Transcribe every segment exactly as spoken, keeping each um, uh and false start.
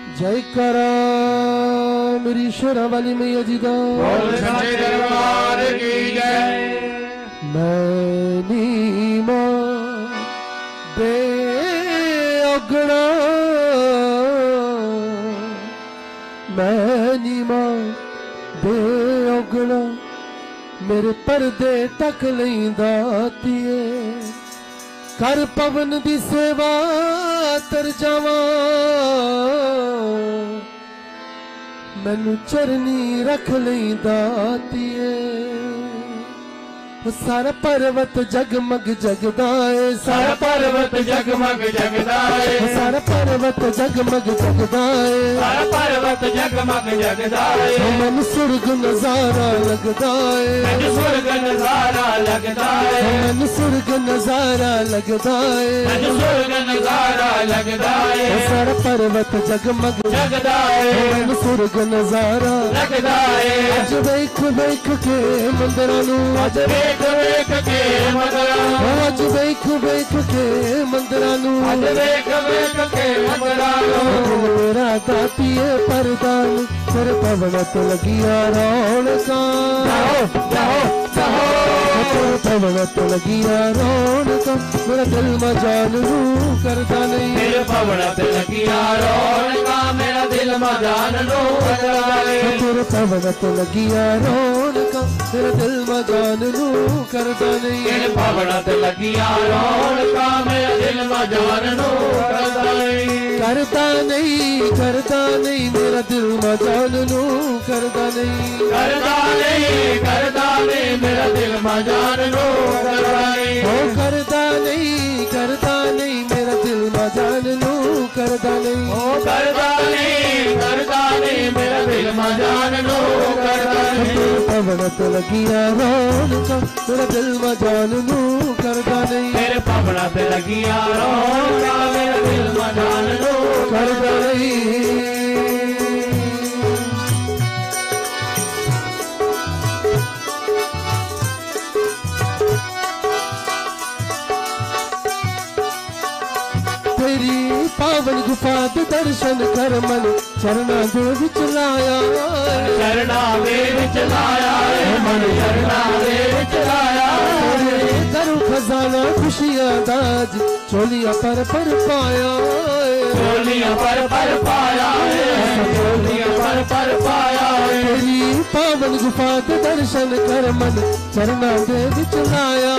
जय करा मेरी शेरा वाली मैया जी दा बोल सच्चे दरबार की जय। मैं नीमा बे अगड़ा मैं नीमा बे अगड़ा मेरे पर्दे टक लैंदा तीए कर पवन दी सेवा तर जावा मैनू चरनी रख लैंदा तीए सारा पर्वत जगमग जगदा है सारा पर्वत जगमग जगदा है सारा पर्वत जगमग जगदा है सारा पर्वत जगमग जगदा है मैनू सुर्ग नजारा लगदा है मैनू सुर्ग नजारा लगदा है मैनू सुर्ग नजारा लगदा है मैनू सुर्ग नजारा लगदा है सारा पर्वत जगमग जगदा है मैनू सुर्ग नजारा लगदा है अज वेख वेख के मंदिरां नू अज वेख वेख के मंदिरां नू अज वेख वेख के मंदिरां नू अज वेख वेख के मंदिरां नू मेरा दातिए परदान तेरे पवन तो लगिया रौनकां जाओ जाओ जाओ तेरे पवन तो लगिया रौनकां मेरा दिल में जान नू करदा नहीं तेरे पवन ते लगिया रौनकां मेरा दिल में जान नू करदा नहीं तेरे पवन तो लगिया रौनकां मेरा दिल में जान नू करदा नहीं तेरे पवन ते लगिया रौनकां मेरा दिल में जान नू करदा नहीं करदा नहीं करदा नहीं मेरा दिल में जान नू करदा नहीं करदा नहीं करदा नहीं मेरा दिल में जान नू करदा नहीं ओ करदा नहीं करदा नहीं मेरा दिल में जान नू करदा नहीं ओ करदा नहीं करदा नहीं मेरा दिल में जान नू करदा नहीं पवन तो लगिया रौनकां मेरा दिल में जान नू करदा नहीं तेरे पवन ते लगिया रौनकां मेरा दिल में जान नू करदा नहीं तेरी पावन गुफा दे दर्शन कर मन चरना दे विच लाया चरना दे विच लाया है मन चरना दे विच लाया तेरे दरु खजाना खुशियां दाज चोलिया पर पर पाया चोलियां पर पर पाया है चोलियां पर पर पाया है तेरी पावन गुफा दे दर्शन कर मन चरना दे विच लाया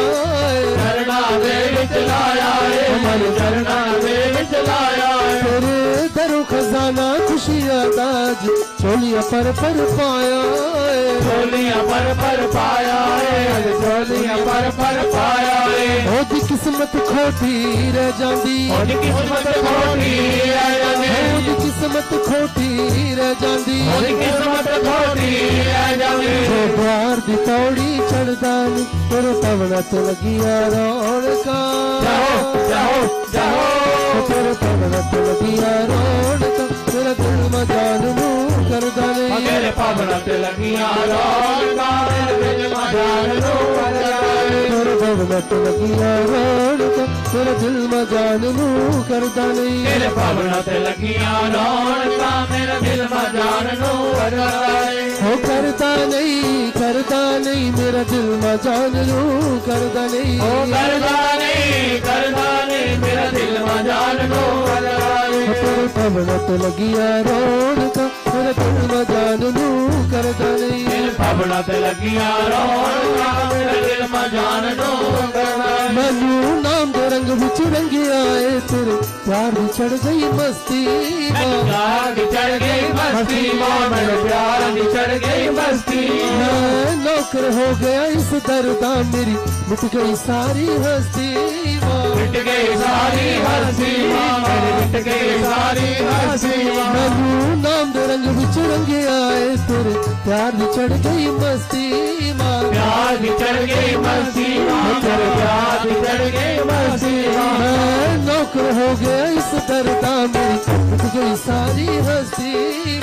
चरना दे विच लाया है मन चरना दे विच लाया है तेरे दरु खजाना खुशियां दाज चोलिया पर पर पाया चोलियां पर पर पाया है चोलियां पर पर पाया है ओदी किस्मत खोटी रह जांदी ओदी किस्मत खोटी रह जांदी ओदी किस्मत खोटी रह जांदी ओदी किस्मत खोटी रह जांदी जो द्वार दी तौड़ी चढ़दा नी तेरे पवना तो लगिया रौनकां जाओ जाओ जाओ तेरे पवना तो लगिया रौनकां तेरा दिल में जान नू करदा नहीं मेरे पवन ते लगिया रौनकां मेरे दिल में जान नू करदा नहीं तेरे पवना तो लगिया रौनकां तेरा दिल में जान नू करदा नहीं तेरे पवन ते लगिया रौनकां मेरे दिल में जान नू करदा नहीं हो करदा नहीं करदा नहीं मेरा दिल में जान नू करदा नहीं ओ करदा नहीं करदा नहीं मेरा दिल में जान नू करदा नहीं तेरे पवन तो लगिया रौनकां मेरा दिल में जान नू करदा नहीं तेरे पवन ते लगिया रौनकां मेरे दिल में जान नू करदा नहीं मैनू नाम दे रंग विच रंगिया है तेरे प्यार दी चढ़ गई मस्ती मैनू प्यार दी चढ़ गई मस्ती मां मेरे प्यार दी चढ़ गई मस्ती मैं नौकर हो गया इस दर्दा मेरी मिट गई सारी हस्ती मिट गई सारी हंसी मां मेरी मिट गई सारी हंसी मां मैनू नाम दे रंग विच रंगिया है तेरे प्यार दी चढ़ गई मस्ती मां प्यार दी चढ़ गई मस्ती मां तेरे प्यार दी चढ़ गई मस्ती मां मैं नौकर हो गया इस दर्दा मेरी मिट गई सारी हस्ती मां मिट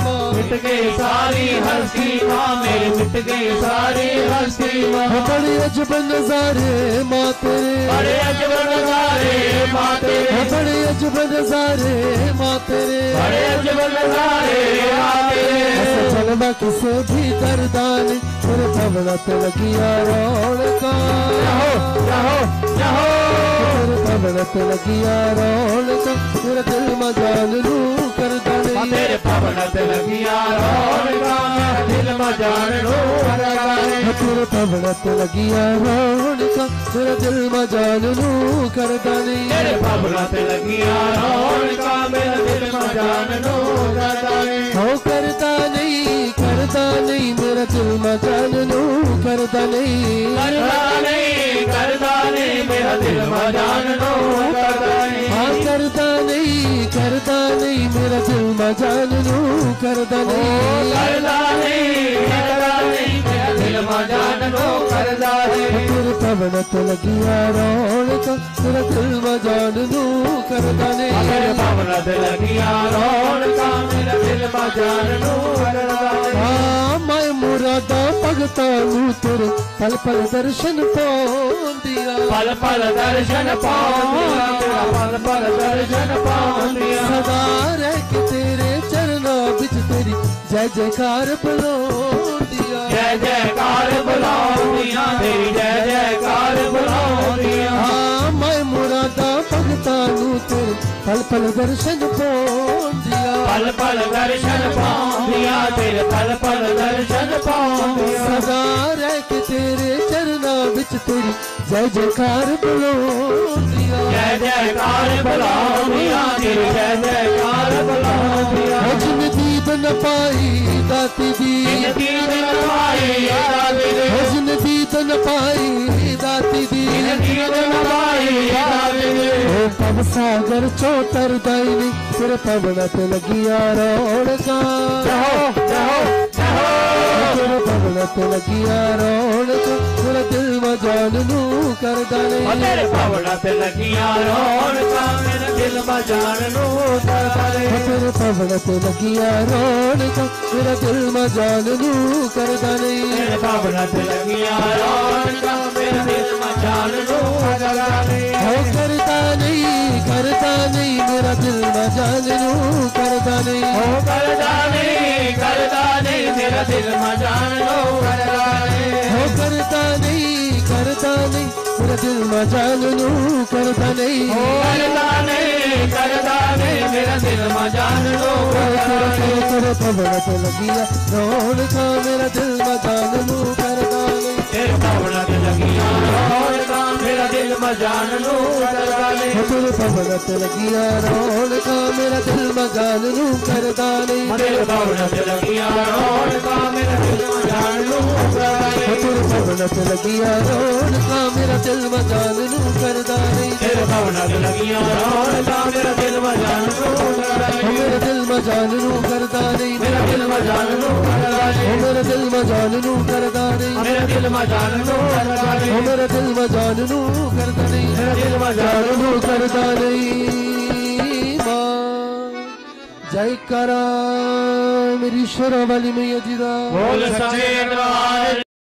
मिट गई सारी हस्ती माँ मेरे मिट गई सारी हस्ती माँ बड़े अजब नजारे माँ तेरे बड़े अजब नजारे माँ तेरे बड़े अजब नजारे माँ तेरे बड़े अजब नजारे माँ तेरे जलवा किसे भी दरदान तेरे भवनत लगिया रौनका रहो रहो रहो तेरे भवनत लगिया रौनका तेरा दिल में जान लू कर दाने तेरे भवनत लगिया रौनका मेरा दिल में जान लू कर दाने तेरे भवनत लगिया रौनका तेरा दिल में जान लू कर दाने तेरे भवनत लगिया रौनका मेरा दिल में जान लू कर दाने हो करता नहीं करता नहीं मेरा दिल में जान लू करता नहीं करता नहीं करता नहीं मेरा दिल में जान लू करता नहीं हाँ करता नहीं करता नहीं मेरा दिल में जान लू करता नहीं करता नहीं करता नहीं मेरा दिल में जान लू करता नहीं तेरे भवनत लगिया रौनका तेरा दिल में जान लू करता नहीं तेरे भवनत लगिया रौनका मेरा दिल में जान लू करता नहीं हाँ मैं मुरादा भगता नू तेरे पल पल दर्शन पाऊं दिया पल पल दर्शन पाऊंदिया तेरा पल पल दर्शन पाऊंदिया सदा रह के तेरे चरणों बिच तेरी जय जयकार बुलाऊंदिया जय जयकार बुलाऊंदिया तेरी जय जयकार बुलाऊंदिया हाँ मैं मुरादा भगता नू तेरे पल पल दर्शन पाऊं दिया पल पल दर्शन पाऊंदिया तेरे पल पल दर्शन पाऊंदिया सदा रह के तेरे चरणों बिच तेरी जय जयकार बुलाऊंदिया जय जयकार बुलाऊंदिया तेरी जय जयकार बुलाऊंदिया जिन दीद न पाई दाती दी दीद न पाई दाती दी जिन दीद न पाई दाती दी दीद न पाई दाती दी ओ पव सागर चौतर दाईनी तेरे पवनत लगिया रौनका रहो रहो रहो तेरे पवनत लगिया रौनका तेरा दिल में जान लू कर दाने तेरे भवनत लगिया रौनका मेरे दिल में जान लू कर दाने तेरे पवनत लगिया रौनका तेरा दिल में जान लू कर दाने तेरे भवनत लगिया रौनका मेरे दिल में जान लू कर दाने हो करता नहीं करता नहीं मेरा दिल में जान लू करता नहीं हो करदा नहीं करदा नहीं मेरा दिल में जान लू कर दाने हो करता नहीं करता नहीं मेरा दिल में जान लू करता नहीं हो करदा नहीं करदा नहीं मेरा दिल में जान लू कर तेरे दाने तेरे तेरे पवनत लगिया रौनका मेरा दिल में जान लू करता नहीं तेरे भवनत लगिया रौनका मेरा दिल में जान लू कर दाने हो तेरे पवनत लगिया रौनका मेरा दिल में जान लू करता नहीं तेरे भवनत लगिया रौनका मेरा दिल में जान लू कर दाने हो तेरे पवनत लगिया रौनका मेरा दिल में जान लू करता नहीं तेरे भवनत लगिया रौनका मेरा दिल में जान लू कर दाने हो मेरे दिल में जान लू करता नहीं मेरा दिल में जान लू कर दाने हो मेरे दिल में जान लू करता नहीं मेरा दिल में जान लू कर दाने हो मेरे दिल में जान लू करता नहीं मेरा दिल में जान जान लू लू करता नहीं माँ जय करा मेरी शेरा वाली मैया जी दा बोल सच्चे दरबार